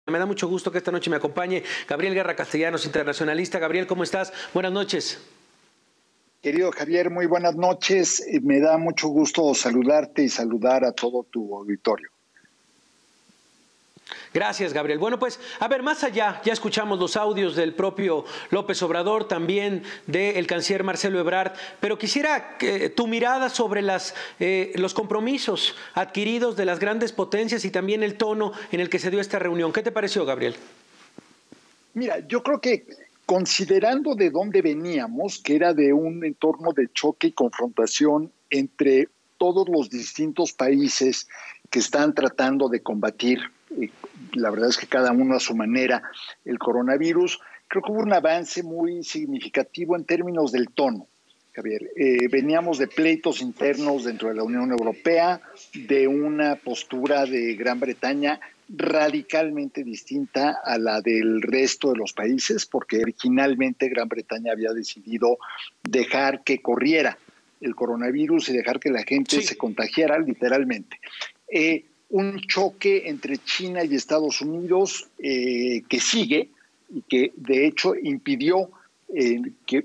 Me da mucho gusto que esta noche me acompañe Gabriel Guerra Castellanos, internacionalista. Gabriel, ¿cómo estás? Buenas noches. Querido Javier, muy buenas noches. Me da mucho gusto saludarte y saludar a todo tu auditorio. Gracias, Gabriel. Bueno, pues, a ver, más allá, ya escuchamos los audios del propio López Obrador, también del canciller Marcelo Ebrard, pero quisiera tu mirada sobre los compromisos adquiridos de las grandes potencias y también el tono en el que se dio esta reunión. ¿Qué te pareció, Gabriel? Mira, yo creo que considerando de dónde veníamos, que era de un entorno de choque y confrontación entre todos los distintos países que están tratando de combatir, la verdad es que cada uno a su manera, el coronavirus, creo que hubo un avance muy significativo en términos del tono. Javier, veníamos de pleitos internos dentro de la Unión Europea, de una postura de Gran Bretaña radicalmente distinta a la del resto de los países, porque originalmente Gran Bretaña había decidido dejar que corriera el coronavirus y dejar que la gente se contagiara literalmente. Un choque entre China y Estados Unidos que sigue y que de hecho impidió que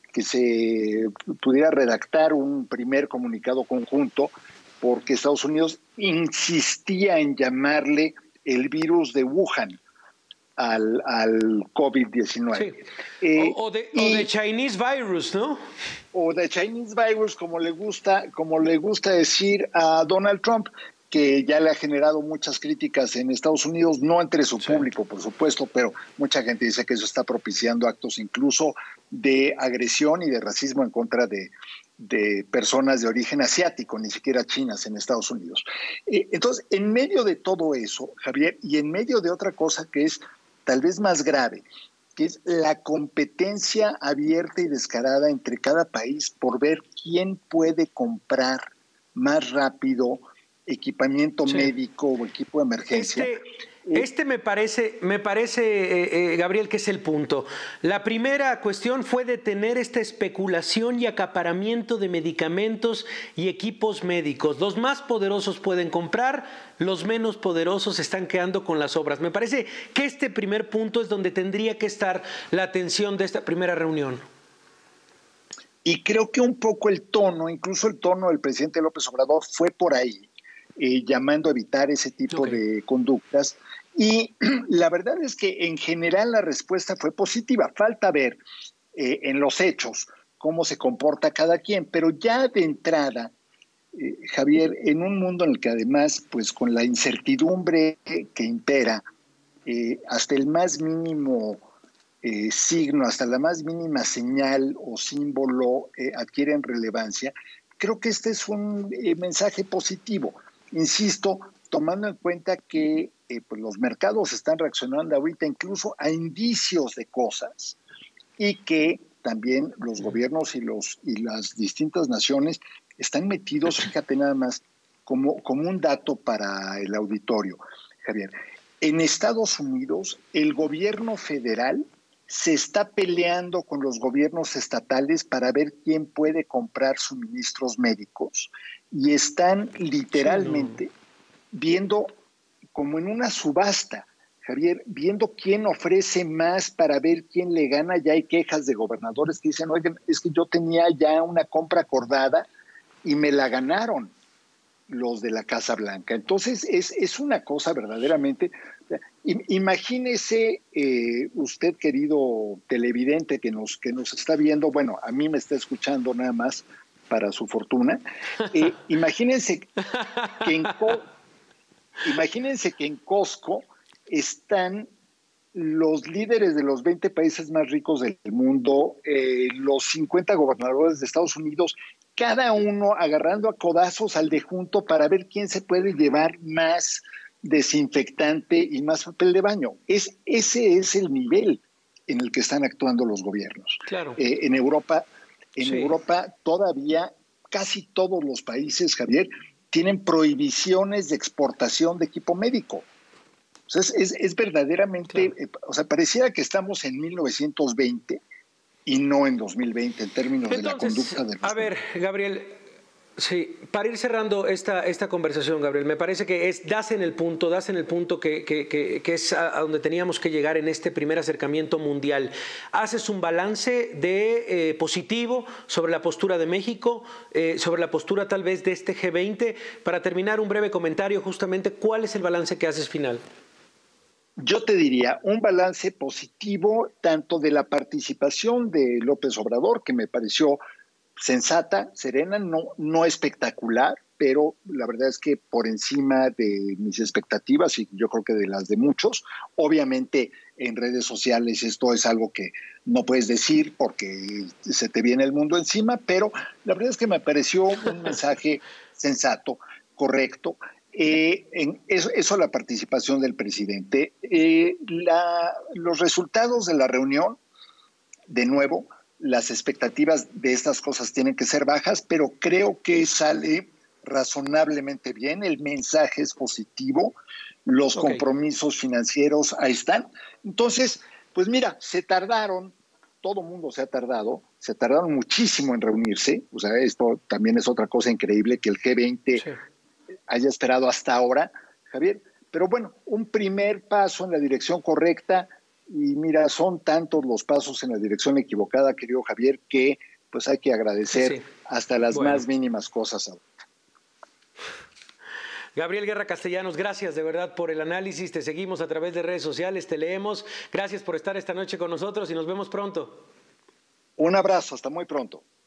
se pudiera redactar un primer comunicado conjunto, porque Estados Unidos insistía en llamarle el virus de Wuhan al COVID-19. Sí. O de Chinese virus, ¿no? O de Chinese virus, como le gusta decir a Donald Trump, que ya le ha generado muchas críticas en Estados Unidos, no entre su público, por supuesto, pero mucha gente dice que eso está propiciando actos incluso de agresión y de racismo en contra de personas de origen asiático, ni siquiera chinas en Estados Unidos. Entonces, en medio de todo eso, Javier, y en medio de otra cosa que es tal vez más grave, que es la competencia abierta y descarada entre cada país por ver quién puede comprar más rápido equipamiento médico o equipo de emergencia. Me parece, Gabriel, que es el punto. La primera cuestión fue detener esta especulación y acaparamiento de medicamentos y equipos médicos. Los más poderosos pueden comprar, los menos poderosos están quedando con las obras. Me parece que este primer punto es donde tendría que estar la atención de esta primera reunión. Y creo que un poco el tono, incluso el tono del presidente López Obrador fue por ahí. Llamando a evitar ese tipo de conductas. Y la verdad es que en general la respuesta fue positiva. Falta ver en los hechos cómo se comporta cada quien, pero ya de entrada, Javier, en un mundo en el que además, pues con la incertidumbre que impera, hasta el más mínimo signo, hasta la más mínima señal o símbolo adquieren relevancia, creo que este es un mensaje positivo. Insisto, tomando en cuenta que pues los mercados están reaccionando ahorita incluso a indicios de cosas y que también los gobiernos y las distintas naciones están metidos, fíjate nada más, como un dato para el auditorio, Javier. En Estados Unidos, el gobierno federal se está peleando con los gobiernos estatales para ver quién puede comprar suministros médicos y están literalmente viendo como en una subasta, Javier, viendo quién ofrece más para ver quién le gana. Ya hay quejas de gobernadores que dicen, oigan, es que yo tenía ya una compra acordada y me la ganaron los de la Casa Blanca. Entonces, es una cosa verdaderamente... Imagínese usted, querido televidente que nos está viendo, bueno, a mí me está escuchando nada más para su fortuna. Imagínense que en Costco están los líderes de los 20 países más ricos del mundo, los 50 gobernadores de Estados Unidos, cada uno agarrando a codazos al de junto para ver quién se puede llevar más desinfectante y más papel de baño. Ese es el nivel en el que están actuando los gobiernos. Claro. En Europa todavía casi todos los países, Javier, tienen prohibiciones de exportación de equipo médico. O sea, es verdaderamente, o sea, pareciera que estamos en 1920 y no en 2020 en términos de la conducta de los... A ver, Gabriel, Sí, para ir cerrando esta conversación, Gabriel, me parece que das en el punto que es a donde teníamos que llegar en este primer acercamiento mundial. Haces un balance de positivo sobre la postura de México, sobre la postura tal vez de este G20. Para terminar, un breve comentario, justamente, ¿cuál es el balance que haces final? Yo te diría un balance positivo tanto de la participación de López Obrador, que me pareció sensata, serena, no espectacular, pero la verdad es que por encima de mis expectativas y yo creo que de las de muchos. Obviamente en redes sociales esto es algo que no puedes decir porque se te viene el mundo encima, pero la verdad es que me pareció un mensaje sensato, correcto. Eso la participación del presidente. Los resultados de la reunión, de nuevo, las expectativas de estas cosas tienen que ser bajas, pero creo que sale razonablemente bien, el mensaje es positivo, los compromisos financieros ahí están. Entonces, pues mira, se tardaron, todo el mundo se tardaron muchísimo en reunirse, o sea, esto también es otra cosa increíble que el G20 haya esperado hasta ahora, Javier, pero bueno, un primer paso en la dirección correcta. Y mira, son tantos los pasos en la dirección equivocada, querido Javier, que pues hay que agradecer hasta las más mínimas cosas. Gabriel Guerra Castellanos, gracias de verdad por el análisis. Te seguimos a través de redes sociales, te leemos. Gracias por estar esta noche con nosotros y nos vemos pronto. Un abrazo, hasta muy pronto.